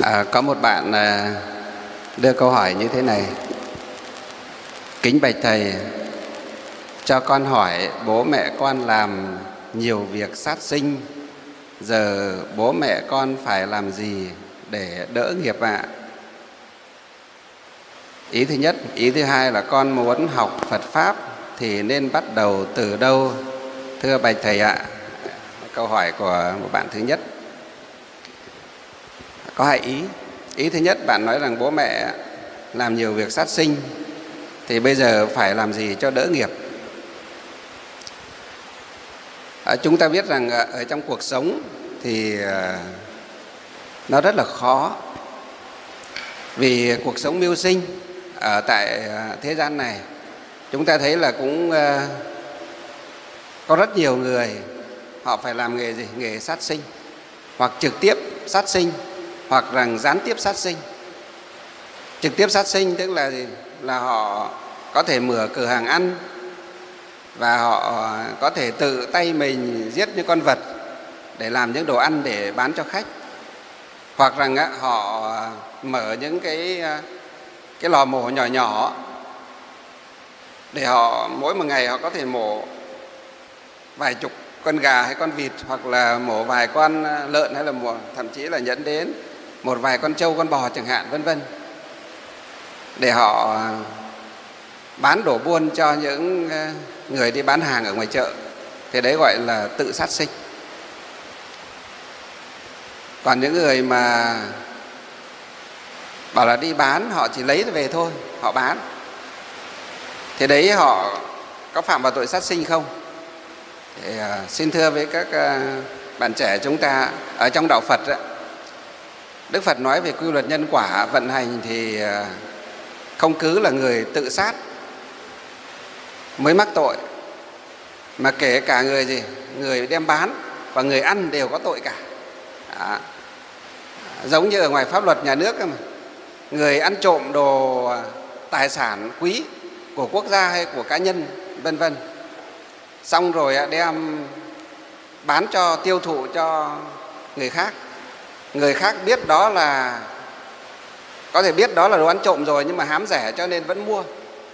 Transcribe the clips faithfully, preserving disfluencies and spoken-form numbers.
À, có một bạn à, đưa câu hỏi như thế này: kính bạch thầy, cho con hỏi bố mẹ con làm nhiều việc sát sinh, giờ bố mẹ con phải làm gì để đỡ nghiệp ạ? Ý thứ nhất. Ý thứ hai là con muốn học Phật Pháp thì nên bắt đầu từ đâu, thưa bạch thầy ạ? Câu hỏi của một bạn thứ nhất có hai ý. Ý thứ nhất, bạn nói rằng bố mẹ làm nhiều việc sát sinh thì bây giờ phải làm gì cho đỡ nghiệp. À, chúng ta biết rằng ở trong cuộc sống thì nó rất là khó, vì cuộc sống mưu sinh ở tại thế gian này chúng ta thấy là cũng có rất nhiều người họ phải làm nghề gì? Nghề sát sinh, hoặc trực tiếp sát sinh, hoặc rằng gián tiếp sát sinh. Trực tiếp sát sinh tức là gì? Là họ có thể mở cửa hàng ăn và họ có thể tự tay mình giết những con vật để làm những đồ ăn để bán cho khách, hoặc rằng á, họ mở những cái cái lò mổ nhỏ nhỏ để họ mỗi một ngày họ có thể mổ vài chục con gà hay con vịt, hoặc là mổ vài con lợn, hay là mổ, thậm chí là dẫn đến một vài con trâu con bò chẳng hạn, vân vân, để họ bán đổ buôn cho những người đi bán hàng ở ngoài chợ. Thì đấy gọi là tự sát sinh. Còn những người mà bảo là đi bán, họ chỉ lấy về thôi, họ bán, thì đấy họ có phạm vào tội sát sinh không? Thì uh, xin thưa với các uh, bạn trẻ chúng ta, ở trong đạo Phật, uh, Đức Phật nói về quy luật nhân quả vận hành thì uh, không cứ là người tự sát mới mắc tội, mà kể cả người gì, người đem bán và người ăn đều có tội cả. Đó. Giống như ở ngoài pháp luật nhà nước mà, người ăn trộm đồ tài sản quý của quốc gia hay của cá nhân, vân vân, xong rồi đem bán cho, tiêu thụ cho người khác. Người khác biết đó là, có thể biết đó là đồ ăn trộm rồi, nhưng mà hám rẻ cho nên vẫn mua.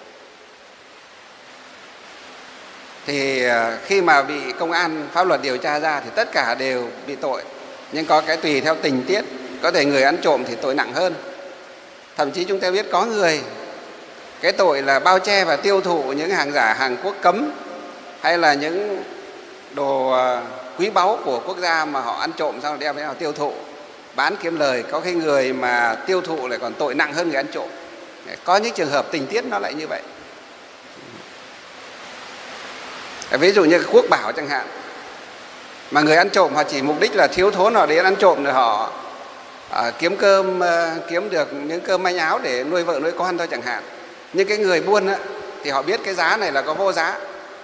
Thì khi mà bị công an pháp luật điều tra ra thì tất cả đều bị tội. Nhưng có cái tùy theo tình tiết, có thể người ăn trộm thì tội nặng hơn. Thậm chí chúng ta biết có người cái tội là bao che và tiêu thụ những hàng giả, hàng quốc cấm, hay là những đồ quý báu của quốc gia mà họ ăn trộm xong rồi đem đến họ tiêu thụ, bán kiếm lời. Có cái người mà tiêu thụ lại còn tội nặng hơn người ăn trộm. Có những trường hợp tình tiết nó lại như vậy. Ví dụ như quốc bảo chẳng hạn, mà người ăn trộm họ chỉ mục đích là thiếu thốn, họ đến ăn trộm rồi họ à, kiếm cơm, à, kiếm được những cơm manh áo để nuôi vợ nuôi con thôi chẳng hạn. Nhưng cái người buôn á, thì họ biết cái giá này là có vô giá,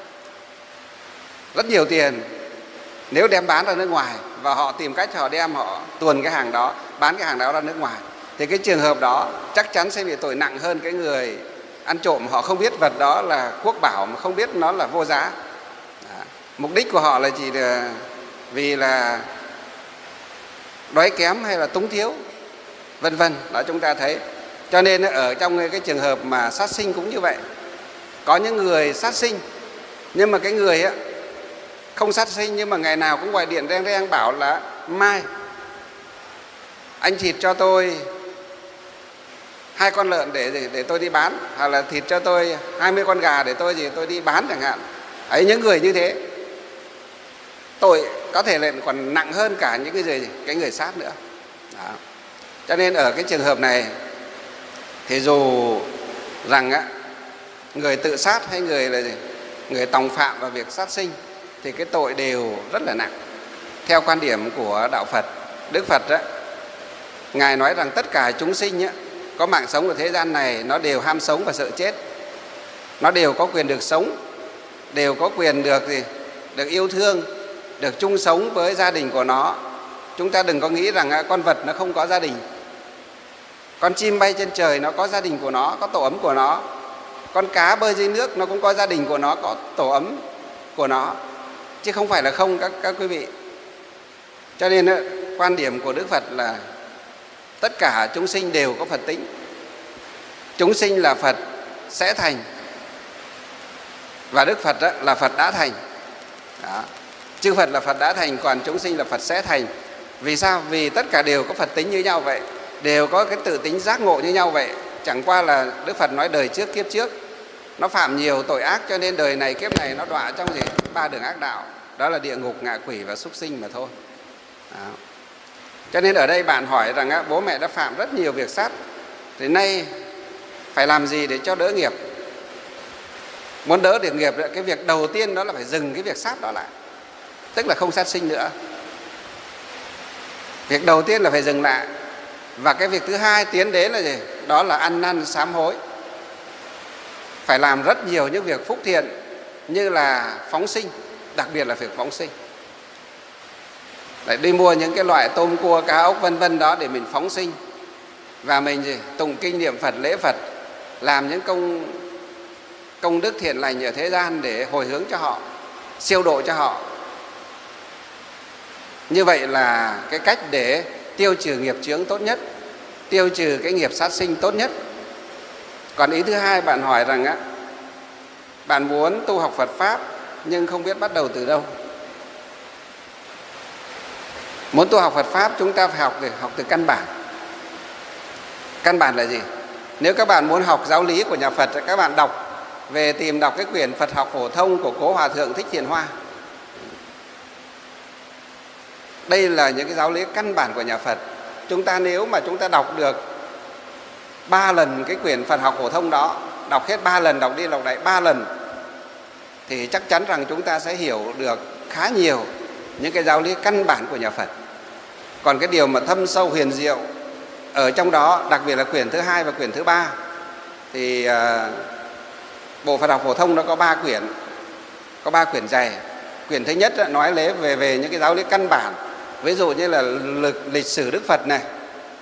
rất nhiều tiền nếu đem bán ra nước ngoài, và họ tìm cách họ đem, họ tuồn cái hàng đó, bán cái hàng đó ra nước ngoài, thì cái trường hợp đó chắc chắn sẽ bị tội nặng hơn cái người ăn trộm. Họ không biết vật đó là quốc bảo, mà không biết nó là vô giá. Đó. Mục đích của họ là chỉ là vì là đói kém hay là túng thiếu, vân vân. Đó chúng ta thấy. Cho nên ở trong cái trường hợp mà sát sinh cũng như vậy. Có những người sát sinh, nhưng mà cái người ấy, không sát sinh nhưng mà ngày nào cũng gọi điện reng reng bảo là mai anh thịt cho tôi hai con lợn để để tôi đi bán, hoặc là thịt cho tôi hai mươi con gà để tôi gì tôi đi bán chẳng hạn. Ấy, những người như thế tội có thể lại còn nặng hơn cả những cái người cái người sát nữa. Đó. Cho nên ở cái trường hợp này thì dù rằng á, người tự sát hay người là gì, người tòng phạm vào việc sát sinh thì cái tội đều rất là nặng. Theo quan điểm của đạo Phật, Đức Phật á, Ngài nói rằng tất cả chúng sinh á, có mạng sống ở thế gian này nó đều ham sống và sợ chết. Nó đều có quyền được sống, đều có quyền được gì, được yêu thương, được chung sống với gia đình của nó. Chúng ta đừng có nghĩ rằng á, con vật nó không có gia đình. Con chim bay trên trời nó có gia đình của nó, có tổ ấm của nó. Con cá bơi dưới nước nó cũng có gia đình của nó, có tổ ấm của nó, chứ không phải là không các, các quý vị. Cho nên quan điểm của Đức Phật là Tất cả chúng sinh đều có Phật tính. Chúng sinh là Phật sẽ thành, và Đức Phật là Phật đã thành. Đó. Chư Phật là Phật đã thành, còn chúng sinh là Phật sẽ thành. Vì sao? Vì tất cả đều có Phật tính như nhau vậy, đều có cái tự tính giác ngộ như nhau vậy. Chẳng qua là Đức Phật nói đời trước kiếp trước nó phạm nhiều tội ác, cho nên đời này kiếp này nó đọa trong gì? Ba đường ác đạo, đó là địa ngục, ngạ quỷ và súc sinh mà thôi. Đó. Cho nên ở đây bạn hỏi rằng á, bố mẹ đã phạm rất nhiều việc sát, thì nay phải làm gì để cho đỡ nghiệp? Muốn đỡ được nghiệp, cái việc đầu tiên đó là phải dừng cái việc sát đó lại, tức là không sát sinh nữa. Việc đầu tiên là phải dừng lại. Và cái việc thứ hai tiến đến là gì? Đó là ăn năn sám hối. Phải làm rất nhiều những việc phúc thiện, như là phóng sinh, đặc biệt là việc phóng sinh. Để đi mua những cái loại tôm cua cá ốc vân vân đó để mình phóng sinh, và mình gì? Tụng kinh niệm Phật, lễ Phật, làm những công công đức thiện lành ở thế gian để hồi hướng cho họ, siêu độ cho họ. Như vậy là cái cách để tiêu trừ nghiệp chướng tốt nhất, tiêu trừ cái nghiệp sát sinh tốt nhất. Còn ý thứ hai, bạn hỏi rằng á, bạn muốn tu học Phật Pháp nhưng không biết bắt đầu từ đâu. Muốn tu học Phật Pháp chúng ta phải học từ, học từ căn bản. Căn bản là gì? Nếu các bạn muốn học giáo lý của nhà Phật, các bạn đọc về tìm đọc cái quyển Phật học phổ thông của Cố Hòa Thượng Thích Thiện Hoa. Đây là những cái giáo lý căn bản của nhà Phật. Chúng ta nếu mà chúng ta đọc được ba lần cái quyển Phật học phổ thông đó, đọc hết ba lần, đọc đi đọc lại ba lần, thì chắc chắn rằng chúng ta sẽ hiểu được khá nhiều những cái giáo lý căn bản của nhà Phật. Còn cái điều mà thâm sâu huyền diệu ở trong đó, đặc biệt là quyển thứ hai và quyển thứ ba, thì uh, bộ Phật học phổ thông nó có ba quyển, có ba quyển dày. Quyển thứ nhất nói lấy về về những cái giáo lý căn bản, ví dụ như là lịch, lịch sử Đức Phật này,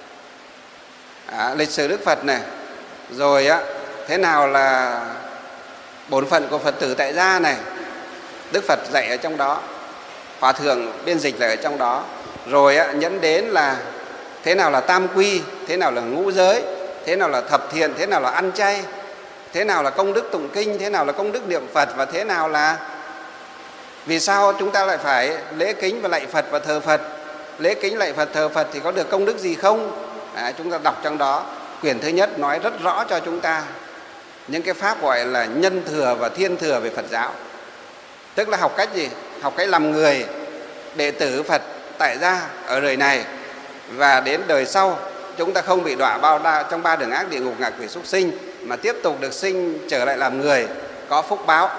à, lịch sử Đức Phật này, rồi á thế nào là bổn phận của Phật tử tại gia này, Đức Phật dạy ở trong đó, Hòa Thượng biên dịch là ở trong đó. Rồi á, nhẫn đến là thế nào là tam quy, thế nào là ngũ giới, thế nào là thập thiện, thế nào là ăn chay, thế nào là công đức tụng kinh, thế nào là công đức niệm Phật, và thế nào là vì sao chúng ta lại phải lễ kính và lạy Phật và thờ Phật. Lễ kính lạy Phật thờ Phật thì có được công đức gì không? À, chúng ta đọc trong đó. Quyển thứ nhất nói rất rõ cho chúng ta những cái pháp gọi là nhân thừa và thiên thừa về Phật giáo. Tức là học cách gì? Học cách làm người đệ tử Phật tại gia ở đời này, và đến đời sau chúng ta không bị đọa bao đa trong ba đường ác địa ngục ngạ quỷ súc sinh, mà tiếp tục được sinh trở lại làm người có phúc báo.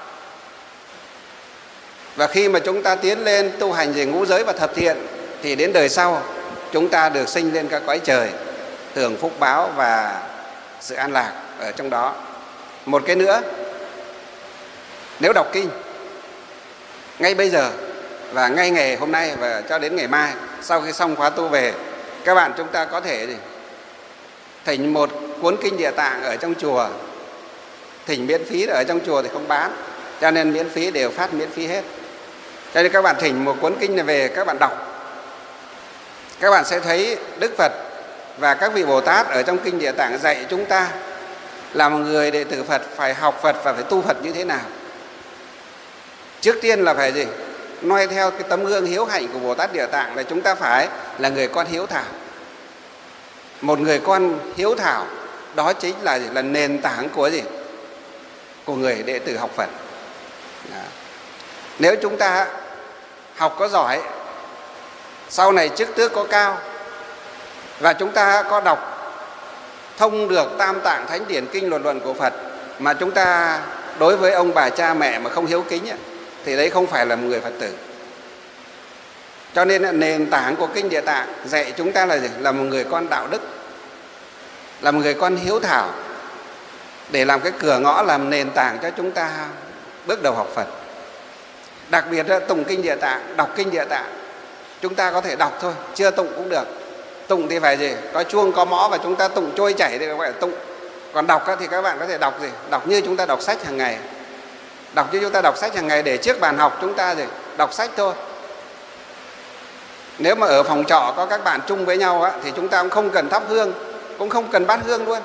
Và khi mà chúng ta tiến lên tu hành về ngũ giới và thập thiện, thì đến đời sau chúng ta được sinh lên các cõi trời, hưởng phúc báo và sự an lạc ở trong đó. Một cái nữa, nếu đọc kinh ngay bây giờ và ngay ngày hôm nay và cho đến ngày mai, sau khi xong khóa tu về, các bạn chúng ta có thể thỉnh một cuốn kinh Địa Tạng ở trong chùa, thỉnh miễn phí, ở trong chùa thì không bán, cho nên miễn phí, đều phát miễn phí hết. Cho nên các bạn thỉnh một cuốn kinh này về, các bạn đọc, các bạn sẽ thấy Đức Phật và các vị Bồ Tát ở trong kinh Địa Tạng dạy chúng ta là một người đệ tử Phật phải học Phật và phải tu Phật như thế nào. Trước tiên là phải gì? Noi theo cái tấm gương hiếu hạnh của Bồ Tát Địa Tạng, là chúng ta phải là người con hiếu thảo. Một người con hiếu thảo đó chính là gì? Là nền tảng của gì? Của người đệ tử học Phật. Đó. Nếu chúng ta học có giỏi, sau này chức tước có cao, và chúng ta có đọc thông được Tam Tạng Thánh Điển Kinh Luật Luận của Phật, mà chúng ta đối với ông bà cha mẹ mà không hiếu kính, thì đấy không phải là một người Phật tử. Cho nên nền tảng của kinh Địa Tạng dạy chúng ta là gì? Là một người con đạo đức, là một người con hiếu thảo, để làm cái cửa ngõ, làm nền tảng cho chúng ta bước đầu học Phật. Đặc biệt là tụng kinh Địa Tạng, đọc kinh Địa Tạng, chúng ta có thể đọc thôi, chưa tụng cũng được. Tụng thì phải gì? Có chuông, có mõ, và chúng ta tụng trôi chảy thì gọi là tụng. Còn đọc thì các bạn có thể đọc gì? Đọc như chúng ta đọc sách hàng ngày. Đọc như chúng ta đọc sách hàng ngày, để trước bàn học chúng ta gì? Đọc sách thôi. Nếu mà ở phòng trọ có các bạn chung với nhau á, thì chúng ta cũng không cần thắp hương, cũng không cần bát hương luôn.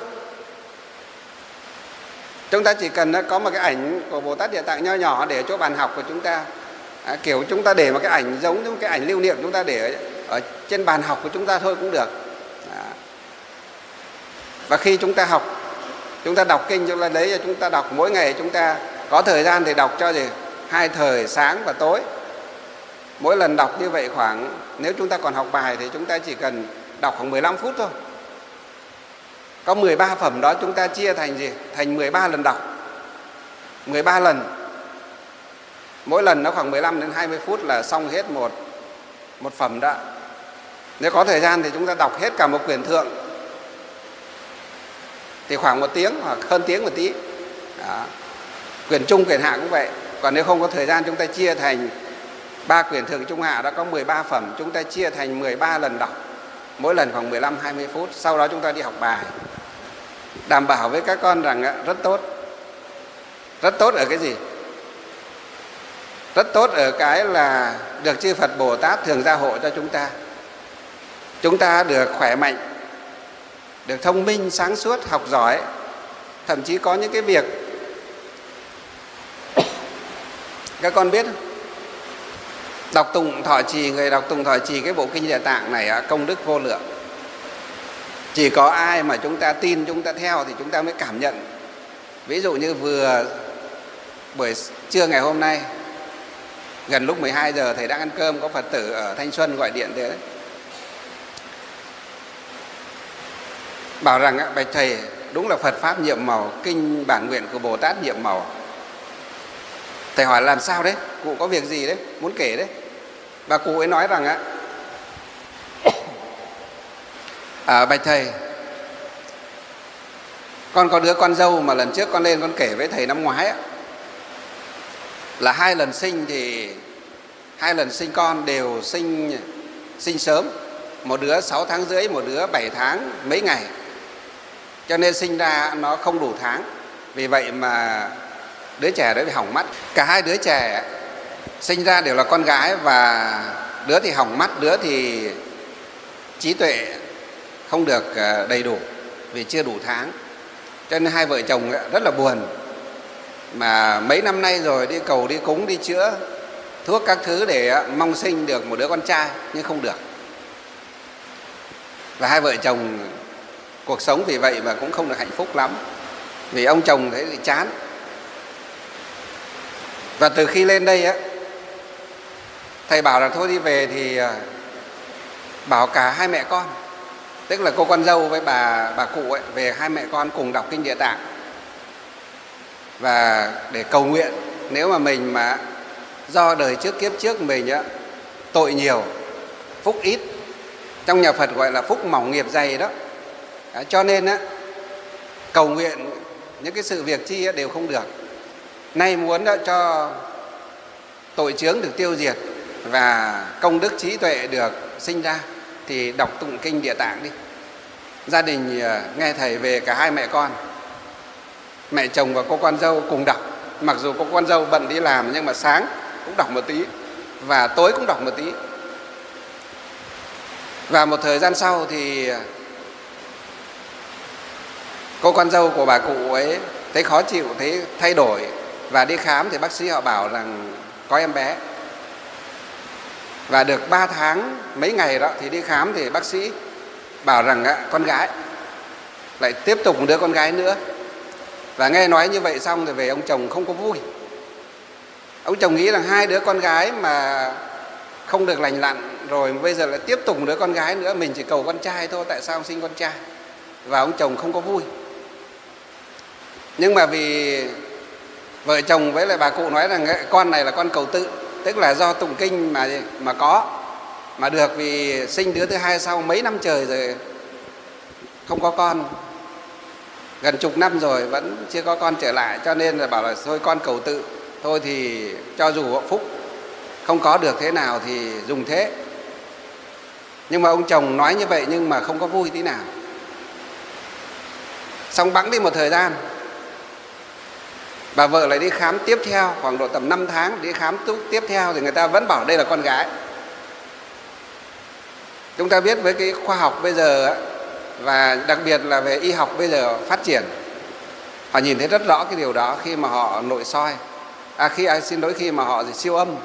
Chúng ta chỉ cần có một cái ảnh của Bồ Tát Địa Tạng nho nhỏ để ở chỗ bàn học của chúng ta. À, kiểu chúng ta để một cái ảnh giống như cái ảnh lưu niệm chúng ta để ở, ở trên bàn học của chúng ta thôi cũng được. À. Và khi chúng ta học, chúng ta đọc kinh, chúng ta lấy cho chúng ta đọc mỗi ngày, chúng ta có thời gian thì đọc cho gì? Hai thời sáng và tối. Mỗi lần đọc như vậy khoảng, nếu chúng ta còn học bài thì chúng ta chỉ cần đọc khoảng mười lăm phút thôi. Có mười ba phẩm đó chúng ta chia thành gì? Thành mười ba lần đọc. mười ba lần. Mỗi lần nó khoảng mười lăm đến hai mươi phút là xong hết một, một phẩm đó. Nếu có thời gian thì chúng ta đọc hết cả một quyển thượng thì khoảng một tiếng hoặc hơn tiếng một tí. Đó. Quyển trung, quyển hạ cũng vậy. Còn nếu không có thời gian chúng ta chia thành ba quyển thượng trung hạ, đã có mười ba phẩm, chúng ta chia thành mười ba lần đọc. Mỗi lần khoảng mười lăm đến hai mươi phút. Sau đó chúng ta đi học bài. Đảm bảo với các con rằng rất tốt. Rất tốt ở cái gì? Rất tốt ở cái là được chư Phật Bồ Tát thường gia hộ cho chúng ta. Chúng ta được khỏe mạnh, được thông minh, sáng suốt, học giỏi. Thậm chí có những cái việc các con biết không? Đọc tụng thọ trì, người đọc tụng thọ trì cái bộ kinh Địa Tạng này công đức vô lượng. Chỉ có ai mà chúng ta tin, chúng ta theo thì chúng ta mới cảm nhận. Ví dụ như vừa buổi trưa ngày hôm nay, gần lúc mười hai giờ thầy đang ăn cơm, có Phật tử ở Thanh Xuân gọi điện thế đấy. Bảo rằng bạch thầy, đúng là Phật Pháp nhiệm màu, kinh bản nguyện của Bồ Tát nhiệm màu. Thầy hỏi làm sao đấy? Cụ có việc gì đấy? Muốn kể đấy. Và cụ ấy nói rằng á, à, bạch thầy, con có đứa con dâu mà lần trước con lên con kể với thầy năm ngoái á, là hai lần sinh thì hai lần sinh con đều sinh sinh sớm. Một đứa sáu tháng rưỡi, một đứa bảy tháng mấy ngày. Cho nên sinh ra nó không đủ tháng. Vì vậy mà đứa trẻ đó bị hỏng mắt. Cả hai đứa trẻ sinh ra đều là con gái, và đứa thì hỏng mắt, đứa thì trí tuệ không được đầy đủ vì chưa đủ tháng. Cho nên hai vợ chồng rất là buồn. Mà mấy năm nay rồi đi cầu đi cúng đi chữa thuốc các thứ để mong sinh được một đứa con trai, nhưng không được. Và hai vợ chồng cuộc sống vì vậy mà cũng không được hạnh phúc lắm. Vì ông chồng thấy thì chán. Và từ khi lên đây á, thầy bảo là thôi đi về thì bảo cả hai mẹ con, tức là cô con dâu với bà bà cụ ấy, về hai mẹ con cùng đọc kinh Địa Tạng. Và để cầu nguyện, nếu mà mình mà do đời trước kiếp trước mình á, tội nhiều, phúc ít. Trong nhà Phật gọi là phúc mỏng nghiệp dày đó. À, cho nên á, cầu nguyện những cái sự việc chi á, đều không được. Nay muốn đã cho tội chướng được tiêu diệt và công đức trí tuệ được sinh ra thì đọc tụng kinh Địa Tạng đi. Gia đình nghe thầy về cả hai mẹ con, mẹ chồng và cô con dâu cùng đọc. Mặc dù cô con dâu bận đi làm nhưng mà sáng cũng đọc một tí và tối cũng đọc một tí. Và một thời gian sau thì cô con dâu của bà cụ ấy thấy khó chịu, thấy thay đổi, và đi khám thì bác sĩ họ bảo rằng có em bé. Và được ba tháng mấy ngày đó thì đi khám thì bác sĩ bảo rằng á, con gái, lại tiếp tục một đứa con gái nữa. Và nghe nói như vậy xong thì về ông chồng không có vui. Ông chồng nghĩ rằng hai đứa con gái mà không được lành lặn rồi, bây giờ lại tiếp tục một đứa con gái nữa, mình chỉ cầu con trai thôi, tại sao không sinh con trai? Và ông chồng không có vui. Nhưng mà vì vợ chồng với lại bà cụ nói rằng con này là con cầu tự, tức là do tụng kinh mà mà có, mà được, vì sinh đứa thứ hai sau mấy năm trời rồi không có con, gần chục năm rồi vẫn chưa có con trở lại, cho nên là bảo là thôi con cầu tự thôi, thì cho dù phúc không có được thế nào thì dùng thế. Nhưng mà ông chồng nói như vậy nhưng mà không có vui tí nào. Xong bẵng đi một thời gian, bà vợ lại đi khám tiếp theo, khoảng độ tầm năm tháng đi khám tiếp theo thì người ta vẫn bảo đây là con gái. Chúng ta biết với cái khoa học bây giờ và đặc biệt là về y học bây giờ phát triển, họ nhìn thấy rất rõ cái điều đó khi mà họ nội soi, à khi à, xin lỗi khi mà họ siêu âm.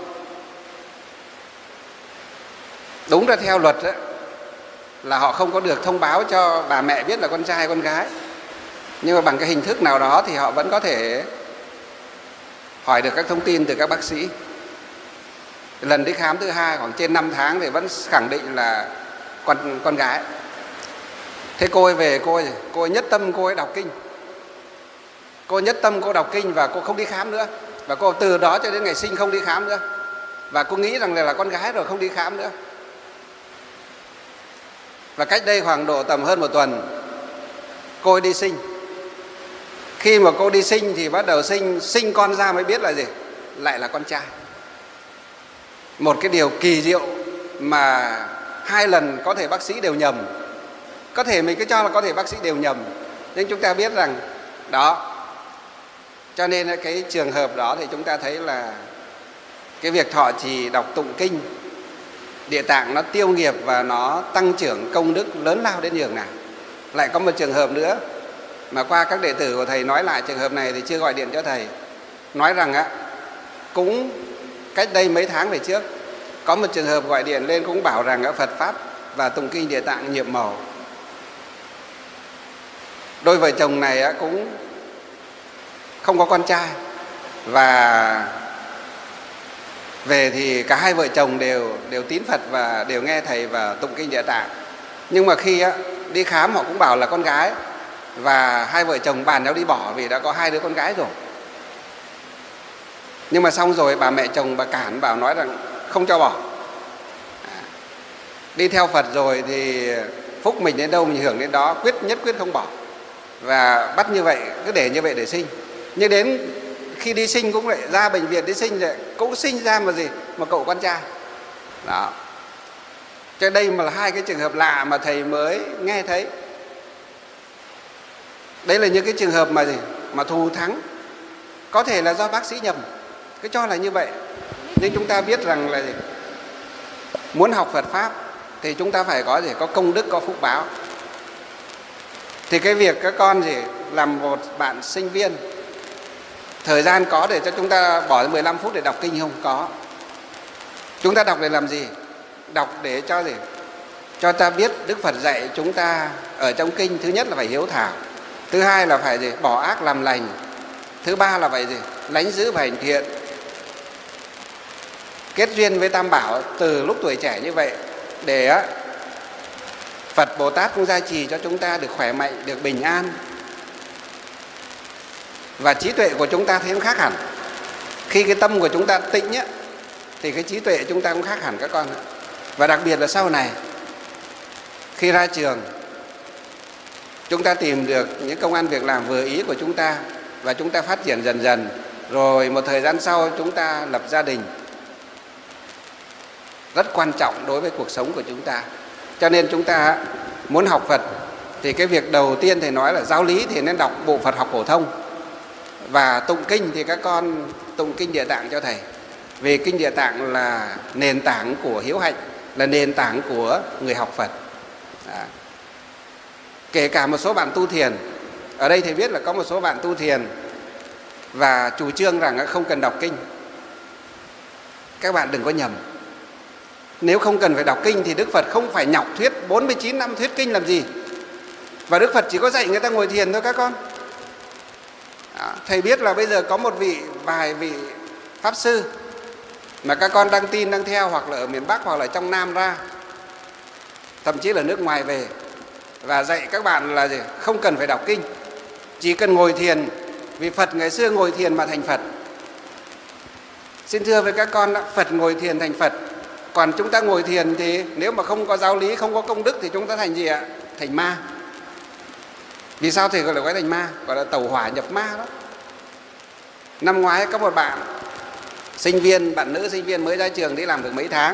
Đúng ra theo luật ấy, là họ không có được thông báo cho bà mẹ biết là con trai hay con gái, nhưng mà bằng cái hình thức nào đó thì họ vẫn có thể hỏi được các thông tin từ các bác sĩ. Lần đi khám thứ hai khoảng trên năm tháng thì vẫn khẳng định là con con gái. Thế cô ấy về, cô ấy, cô ấy nhất tâm cô ấy đọc kinh. Cô nhất tâm cô đọc kinh và cô không đi khám nữa. Và cô từ đó cho đến ngày sinh không đi khám nữa. Và cô nghĩ rằng là, là con gái rồi không đi khám nữa. Và cách đây khoảng độ tầm hơn một tuần, cô ấy đi sinh. Khi mà cô đi sinh thì bắt đầu sinh sinh con ra mới biết là gì? Lại là con trai. Một cái điều kỳ diệu mà hai lần có thể bác sĩ đều nhầm. Có thể mình cứ cho là có thể bác sĩ đều nhầm, nhưng chúng ta biết rằng đó. Cho nên cái trường hợp đó thì chúng ta thấy là cái việc thọ trì đọc tụng kinh Địa Tạng nó tiêu nghiệp và nó tăng trưởng công đức lớn lao đến nhường nào. Lại có một trường hợp nữa mà qua các đệ tử của thầy nói lại trường hợp này thì chưa gọi điện cho thầy, nói rằng á, cũng cách đây mấy tháng về trước có một trường hợp gọi điện lên cũng bảo rằng Phật Pháp và tụng kinh Địa Tạng nhiệm màu. Đôi vợ chồng này cũng không có con trai, và về thì cả hai vợ chồng đều đều tín Phật và đều nghe thầy và tụng kinh Địa Tạng. Nhưng mà khi đi khám họ cũng bảo là con gái, và hai vợ chồng bàn nhau đi bỏ vì đã có hai đứa con gái rồi. Nhưng mà xong rồi bà mẹ chồng bà cản, bảo nói rằng không cho bỏ. Đi theo Phật rồi thì phúc mình đến đâu mình hưởng đến đó, quyết nhất quyết không bỏ. Và bắt như vậy, cứ để như vậy để sinh. Nhưng đến khi đi sinh cũng lại ra bệnh viện đi sinh rồi, cũng sinh ra mà gì? Một cậu con trai. Đó. Cho đây mà là hai cái trường hợp lạ mà thầy mới nghe thấy. Đấy là những cái trường hợp mà gì? Mà thù thắng. Có thể là do bác sĩ nhầm, cứ cho là như vậy. Nhưng chúng ta biết rằng là gì? Muốn học Phật Pháp thì chúng ta phải có gì? Có công đức, có phúc báo. Thì cái việc các con gì? Làm một bạn sinh viên, thời gian có để cho chúng ta bỏ mười lăm phút để đọc kinh không? Có. Chúng ta đọc để làm gì? Đọc để cho gì? Cho ta biết Đức Phật dạy chúng ta ở trong kinh, thứ nhất là phải hiếu thảo, thứ hai là phải gì? Bỏ ác làm lành, thứ ba là phải gì? Lánh giữ và hành thiện. Kết duyên với Tam Bảo từ lúc tuổi trẻ như vậy, để á, Phật Bồ Tát cũng gia trì cho chúng ta được khỏe mạnh, được bình an. Và trí tuệ của chúng ta thấy nó khác hẳn. Khi cái tâm của chúng ta tĩnh á, thì cái trí tuệ chúng ta cũng khác hẳn các con. Và đặc biệt là sau này, khi ra trường, chúng ta tìm được những công ăn việc làm vừa ý của chúng ta, và chúng ta phát triển dần dần. Rồi một thời gian sau chúng ta lập gia đình. Rất quan trọng đối với cuộc sống của chúng ta. Cho nên chúng ta muốn học Phật thì cái việc đầu tiên thầy nói là giáo lý thì nên đọc bộ Phật học phổ thông. Và tụng kinh thì các con tụng kinh Địa Tạng cho thầy. Vì kinh Địa Tạng là nền tảng của hiếu hạnh, là nền tảng của người học Phật. Đó. Kể cả một số bạn tu thiền, ở đây thầy biết là có một số bạn tu thiền và chủ trương rằng không cần đọc kinh. Các bạn đừng có nhầm. Nếu không cần phải đọc kinh thì Đức Phật không phải nhọc thuyết bốn mươi chín năm thuyết kinh làm gì. Và Đức Phật chỉ có dạy người ta ngồi thiền thôi các con. Đó. Thầy biết là bây giờ có một vị, vài vị Pháp sư mà các con đang tin, đang theo, hoặc là ở miền Bắc hoặc là trong Nam ra, thậm chí là nước ngoài về, và dạy các bạn là gì? Không cần phải đọc kinh, chỉ cần ngồi thiền. Vì Phật ngày xưa ngồi thiền mà thành Phật. Xin thưa với các con, Phật ngồi thiền thành Phật. Còn chúng ta ngồi thiền thì nếu mà không có giáo lý, không có công đức thì chúng ta thành gì ạ? Thành ma. Vì sao thầy gọi là gọi thành ma? Gọi là tẩu hỏa nhập ma đó. Năm ngoái có một bạn sinh viên, bạn nữ sinh viên mới ra trường đi làm được mấy tháng.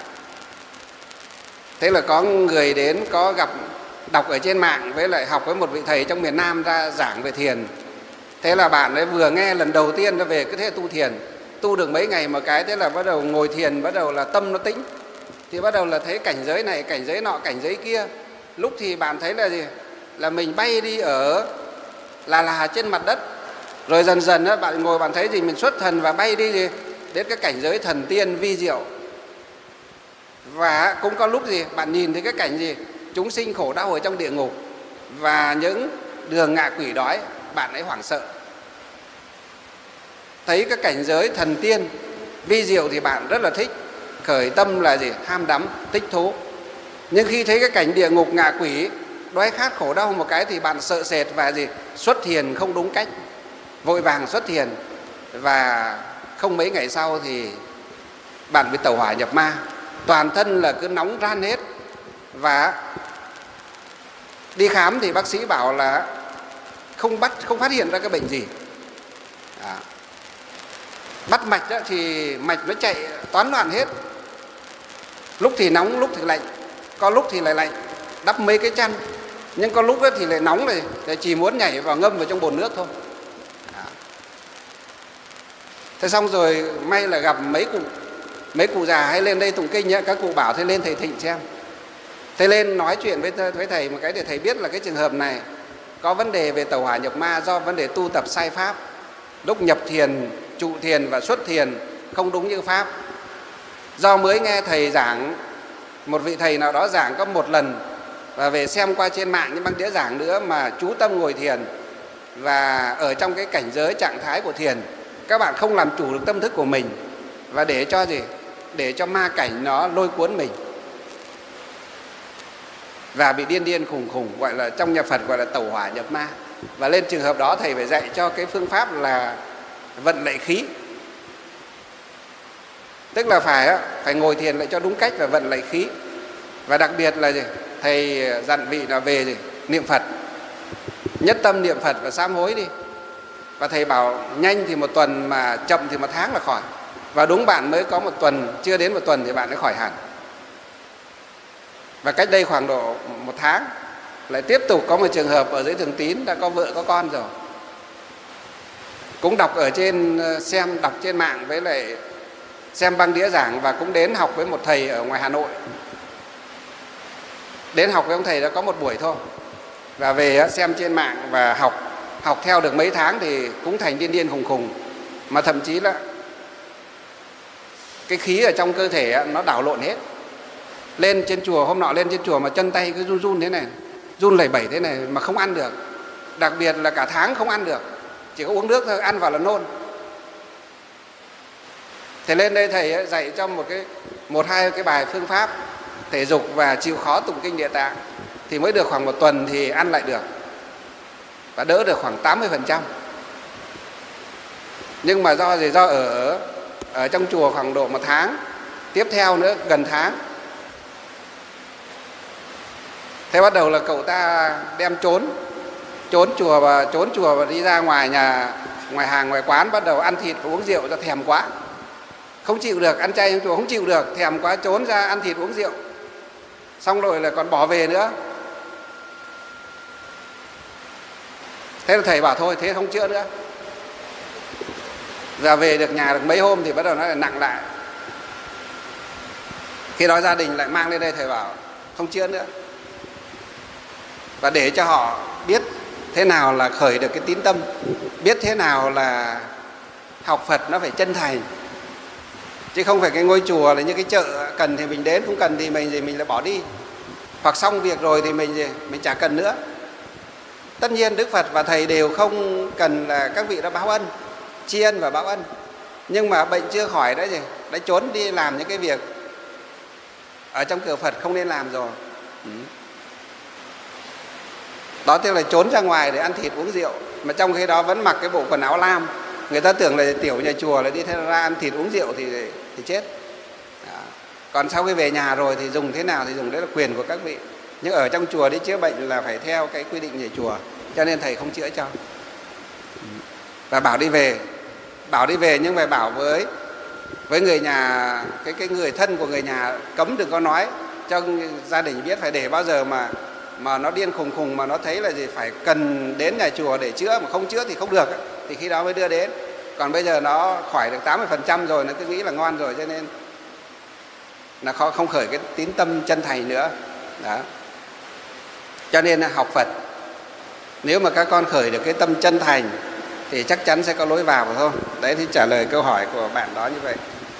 Thế là có người đến, có gặp, đọc ở trên mạng, với lại học với một vị thầy trong miền Nam ra giảng về thiền. Thế là bạn ấy vừa nghe lần đầu tiên nó về cứ thế tu thiền. Tu được mấy ngày một cái, thế là bắt đầu ngồi thiền, bắt đầu là tâm nó tĩnh. thì bắt đầu là thấy cảnh giới này, cảnh giới nọ, cảnh giới kia. Lúc thì bạn thấy là gì? Là mình bay đi ở là là trên mặt đất. Rồi dần dần đó, bạn ngồi bạn thấy gì? Mình xuất thần và bay đi gì? Đến cái cảnh giới thần tiên vi diệu. Và cũng có lúc gì? Bạn nhìn thấy cái cảnh gì? Chúng sinh khổ đau ở trong địa ngục và những đường ngạ quỷ đói, bạn ấy hoảng sợ. Thấy cái cảnh giới thần tiên vi diệu thì bạn rất là thích, khởi tâm là gì? Ham đắm, thích thú. Nhưng khi thấy cái cảnh địa ngục ngạ quỷ đói khát khổ đau một cái thì bạn sợ sệt và gì? Xuất thiền không đúng cách, vội vàng xuất thiền, và không mấy ngày sau thì bạn bị tẩu hỏa nhập ma, toàn thân là cứ nóng ran hết. Và đi khám thì bác sĩ bảo là không bắt không phát hiện ra cái bệnh gì. À. Bắt mạch đó, thì mạch nó chạy toán loạn hết, lúc thì nóng lúc thì lạnh, có lúc thì lại lạnh đắp mấy cái chăn, nhưng có lúc thì lại nóng này, thì chỉ muốn nhảy vào ngâm vào trong bồn nước thôi. À. Thế xong rồi may là gặp mấy cụ mấy cụ già hay lên đây tụng kinh nhá, các cụ bảo thế lên thầy Thịnh xem. Thầy lên nói chuyện với, với thầy một cái để thầy biết là cái trường hợp này có vấn đề về tẩu hỏa nhập ma do vấn đề tu tập sai pháp. Lúc nhập thiền, trụ thiền và xuất thiền không đúng như pháp. Do mới nghe thầy giảng, một vị thầy nào đó giảng có một lần, và về xem qua trên mạng những băng đĩa giảng nữa, mà chú tâm ngồi thiền và ở trong cái cảnh giới trạng thái của thiền, các bạn không làm chủ được tâm thức của mình, và để cho gì? Để cho ma cảnh nó lôi cuốn mình và bị điên điên khùng khùng, gọi là trong nhà Phật gọi là tẩu hỏa nhập ma. Và lên trường hợp đó thầy phải dạy cho cái phương pháp là vận lệ khí, tức là phải phải ngồi thiền lại cho đúng cách và vận lệ khí. Và đặc biệt là gì? Thầy dặn vị là về gì? Niệm Phật, nhất tâm niệm Phật và sám hối đi. Và thầy bảo nhanh thì một tuần, mà chậm thì một tháng là khỏi. Và đúng bạn mới có một tuần, chưa đến một tuần thì bạn ấy khỏi hẳn. Và cách đây khoảng độ một tháng lại tiếp tục có một trường hợp ở dưới Thường Tín đã có vợ có con rồi, cũng đọc ở trên, xem đọc trên mạng với lại xem băng đĩa giảng, và cũng đến học với một thầy ở ngoài Hà Nội. Đến học với ông thầy đã có một buổi thôi, và về xem trên mạng và học học theo được mấy tháng thì cũng thành điên điên khùng khùng, mà thậm chí là cái khí ở trong cơ thể nó đảo lộn hết. Lên trên chùa, hôm nọ lên trên chùa mà chân tay cứ run run thế này, run lẩy bẩy thế này mà không ăn được. Đặc biệt là cả tháng không ăn được, chỉ có uống nước thôi, ăn vào là nôn. Thầy lên đây thầy dạy cho một cái một hai cái bài phương pháp thể dục và chịu khó tụng kinh Địa Tạng, thì mới được khoảng một tuần thì ăn lại được và đỡ được khoảng tám mươi phần trăm. Nhưng mà do gì? Do ở ở trong chùa khoảng độ một tháng, tiếp theo nữa gần tháng. Thế bắt đầu là cậu ta đem trốn trốn chùa và trốn chùa và đi ra ngoài nhà, ngoài hàng ngoài quán, bắt đầu ăn thịt và uống rượu, ra thèm quá, không chịu được, ăn chay trong chùa không chịu được, thèm quá trốn ra ăn thịt uống rượu, xong rồi là còn bỏ về nữa. Thế là thầy bảo thôi thế không chữa nữa. Giờ về được nhà được mấy hôm thì bắt đầu nó lại nặng lại. Khi đó gia đình lại mang lên đây, thầy bảo không chữa nữa. Và để cho họ biết thế nào là khởi được cái tín tâm, biết thế nào là học Phật nó phải chân thành, chứ không phải cái ngôi chùa là như cái chợ, cần thì mình đến, không cần thì mình gì mình lại bỏ đi, hoặc xong việc rồi thì mình gì mình chả cần nữa. Tất nhiên Đức Phật và thầy đều không cần là các vị đã báo ân, tri ân và báo ân, nhưng mà bệnh chưa khỏi đấy gì đã trốn đi làm những cái việc ở trong cửa Phật không nên làm rồi. Ừ. Đó tức là trốn ra ngoài để ăn thịt uống rượu, mà trong khi đó vẫn mặc cái bộ quần áo lam. Người ta tưởng là tiểu nhà chùa là đi theo ra ăn thịt uống rượu thì thì chết. Đó. Còn sau khi về nhà rồi thì dùng thế nào thì dùng, đấy là quyền của các vị. Nhưng ở trong chùa đi chữa bệnh là phải theo cái quy định nhà chùa, cho nên thầy không chữa cho. Và bảo đi về, bảo đi về nhưng mà bảo với với người nhà, cái cái người thân của người nhà cấm đừng có nói cho gia đình biết, phải để bao giờ mà mà nó điên khùng khùng mà nó thấy là gì phải cần đến nhà chùa để chữa, mà không chữa thì không được, thì khi đó mới đưa đến. Còn bây giờ nó khỏi được tám mươi phần trăm rồi, nó cứ nghĩ là ngon rồi, cho nên là không khởi cái tín tâm chân thành nữa. Đó. Cho nên là học Phật, nếu mà các con khởi được cái tâm chân thành thì chắc chắn sẽ có lối vào thôi. Đấy thì trả lời câu hỏi của bạn đó như vậy.